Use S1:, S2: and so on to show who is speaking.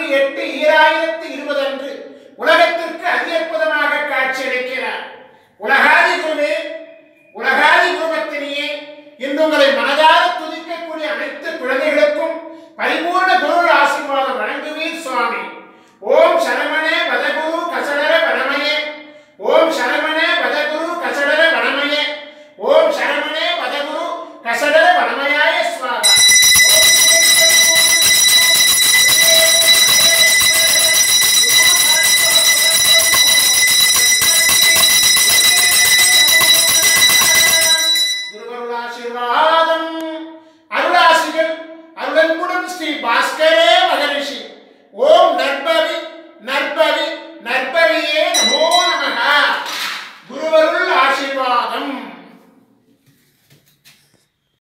S1: 4/8/2020 அன்று உலகத்திற்கு அற்புதமாக காட்சியளிக்கிறார். உலகாதி குருவே, உலகாதி குருபத்தினியே, இன்று உங்களை மனதார துதிக்கக்கூடிய அனைத்து குழந்தைகளுக்கும் பரிபூர்ண குரு ஆசீர்வாதம் வழங்குவீர் சுவாமி. ஓம் சரவணே வதகுரு கசடர வனமயே, ஓம் சரவணே வதகுரு கசடர வனமயே, ஓம் சரவணே வதகுரு கசடர வனமயாய ஸ்வாகா. அருளாசிகள் அருளன்புடன் ஸ்ரீ பாஸ்கரே மகரிஷி